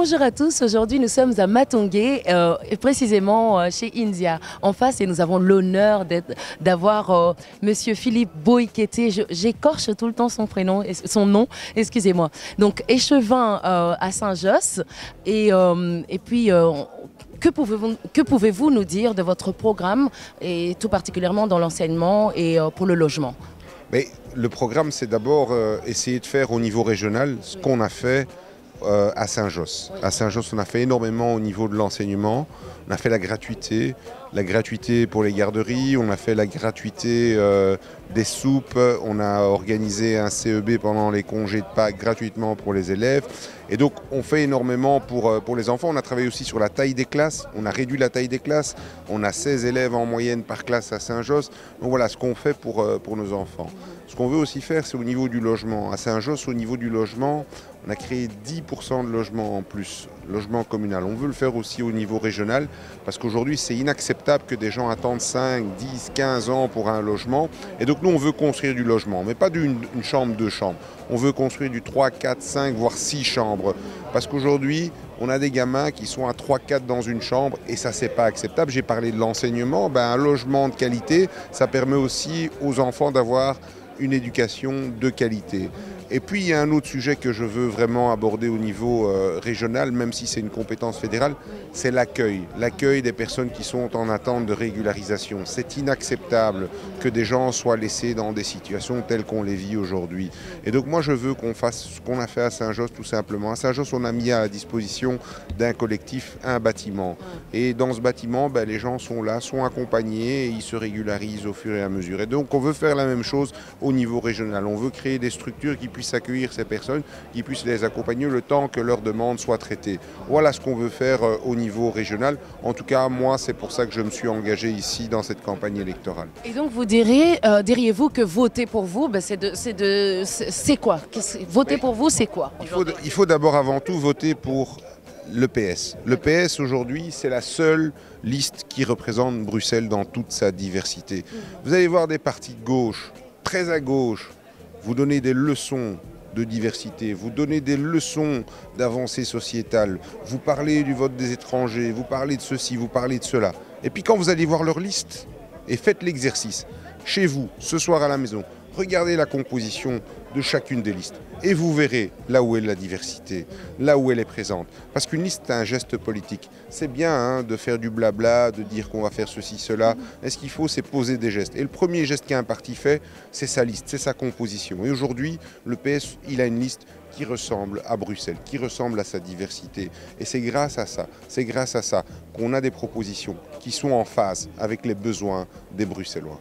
Bonjour à tous, aujourd'hui nous sommes à Matongé, et précisément chez India en face, et nous avons l'honneur d'avoir Monsieur Philippe Boïkété. J'écorche tout le temps son prénom, son nom, excusez-moi. Donc échevin à Saint-Josse, et puis que pouvez-vous nous dire de votre programme, et tout particulièrement dans l'enseignement et pour le logement? Mais le programme, c'est d'abord essayer de faire au niveau régional ce qu'on a fait à Saint-Josse. À Saint-Josse, on a fait énormément au niveau de l'enseignement. On a fait la gratuité pour les garderies, on a fait la gratuité des soupes, on a organisé un CEB pendant les congés de Pâques gratuitement pour les élèves. Et donc on fait énormément pour les enfants. On a travaillé aussi sur la taille des classes, on a réduit la taille des classes. On a 16 élèves en moyenne par classe à Saint-Josse. Donc voilà ce qu'on fait pour nos enfants. Ce qu'on veut aussi faire, c'est au niveau du logement. À Saint-Josse, au niveau du logement, on a créé 10% de logements en plus, logement communal. On veut le faire aussi au niveau régional, parce qu'aujourd'hui, c'est inacceptable que des gens attendent 5, 10, 15 ans pour un logement. Et donc nous, on veut construire du logement, mais pas d'une chambre, deux chambres. On veut construire du 3, 4, 5, voire 6 chambres. Parce qu'aujourd'hui, on a des gamins qui sont à 3, 4 dans une chambre, et ça, c'est pas acceptable. J'ai parlé de l'enseignement. Un logement de qualité, ça permet aussi aux enfants d'avoir une éducation de qualité. Et puis il y a un autre sujet que je veux vraiment aborder au niveau régional, même si c'est une compétence fédérale, c'est l'accueil. L'accueil des personnes qui sont en attente de régularisation. C'est inacceptable que des gens soient laissés dans des situations telles qu'on les vit aujourd'hui. Et donc moi je veux qu'on fasse ce qu'on a fait à Saint-Josse tout simplement. À Saint-Josse, on a mis à la disposition d'un collectif un bâtiment. Et dans ce bâtiment, les gens sont là, sont accompagnés et ils se régularisent au fur et à mesure. Et donc on veut faire la même chose au niveau régional. On veut créer des structures qui puissent accueillir ces personnes, qui puissent les accompagner le temps que leurs demandes soient traitées. Voilà ce qu'on veut faire au niveau régional. En tout cas, moi, c'est pour ça que je me suis engagé ici dans cette campagne électorale. Et donc vous diriez-vous que voter pour vous, c'est quoi? Voter pour vous, c'est quoi? Il faut d'abord avant tout voter pour le PS. Le PS aujourd'hui, c'est la seule liste qui représente Bruxelles dans toute sa diversité. Vous allez voir des partis de gauche, très à gauche, vous donnez des leçons de diversité, vous donnez des leçons d'avancée sociétale, vous parlez du vote des étrangers, vous parlez de ceci, vous parlez de cela. Et puis quand vous allez voir leur liste, et faites l'exercice, chez vous, ce soir à la maison, regardez la composition de chacune des listes et vous verrez là où est la diversité, là où elle est présente. Parce qu'une liste, c'est un geste politique. C'est bien de faire du blabla, de dire qu'on va faire ceci, cela. Mais ce qu'il faut, c'est poser des gestes. Et le premier geste qu'un parti fait, c'est sa liste, c'est sa composition. Et aujourd'hui, le PS, il a une liste qui ressemble à Bruxelles, qui ressemble à sa diversité. Et c'est grâce à ça qu'on a des propositions qui sont en phase avec les besoins des Bruxellois.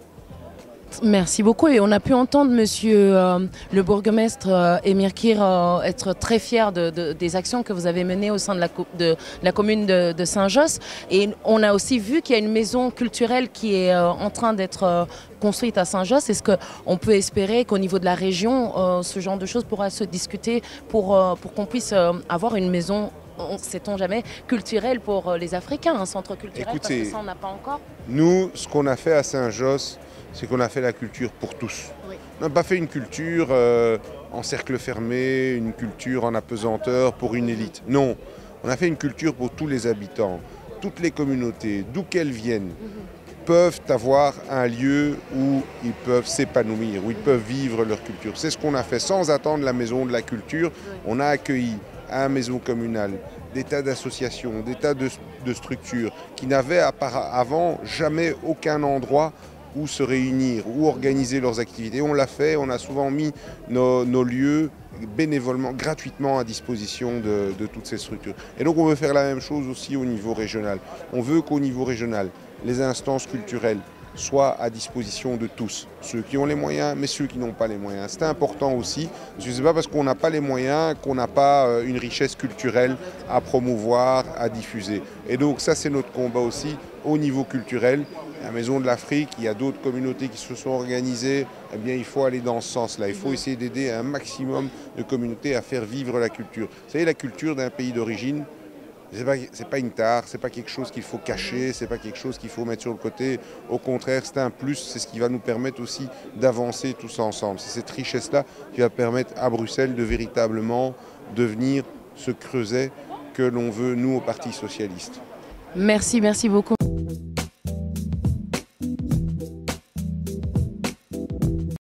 Merci beaucoup, et on a pu entendre monsieur le bourgmestre Émir Kir être très fier des actions que vous avez menées au sein de la commune de Saint-Josse, et on a aussi vu qu'il y a une maison culturelle qui est en train d'être construite à Saint-Josse. Est-ce qu'on peut espérer qu'au niveau de la région, ce genre de choses pourra se discuter pour qu'on puisse avoir une maison, sait-on jamais, culturelle pour les Africains, un centre culturel? Écoutez, parce que ça on n'a pas encore. Nous, ce qu'on a fait à Saint-Josse, c'est qu'on a fait la culture pour tous. Oui. On n'a pas fait une culture en cercle fermé, une culture en apesanteur pour une élite. Non, on a fait une culture pour tous les habitants. Toutes les communautés, d'où qu'elles viennent, peuvent avoir un lieu où ils peuvent s'épanouir, où ils peuvent vivre leur culture. C'est ce qu'on a fait sans attendre la maison de la culture. On a accueilli à la maison communale des tas d'associations, des tas de structures qui n'avaient avant jamais aucun endroit où se réunir, où organiser leurs activités. On l'a fait, on a souvent mis nos lieux bénévolement, gratuitement à disposition de toutes ces structures. Et donc on veut faire la même chose aussi au niveau régional. On veut qu'au niveau régional, les instances culturelles soient à disposition de tous, ceux qui ont les moyens, mais ceux qui n'ont pas les moyens. C'est important aussi, parce que ce n'est pas parce qu'on n'a pas les moyens qu'on n'a pas une richesse culturelle à promouvoir, à diffuser. Et donc ça, c'est notre combat aussi au niveau culturel. La Maison de l'Afrique, il y a d'autres communautés qui se sont organisées, eh bien il faut aller dans ce sens-là. Il faut essayer d'aider un maximum de communautés à faire vivre la culture. Vous savez, la culture d'un pays d'origine, c'est pas une tare, c'est pas quelque chose qu'il faut cacher, c'est pas quelque chose qu'il faut mettre sur le côté. Au contraire, c'est un plus, c'est ce qui va nous permettre aussi d'avancer tous ensemble. C'est cette richesse-là qui va permettre à Bruxelles de véritablement devenir ce creuset que l'on veut, nous, au Parti socialiste. Merci beaucoup.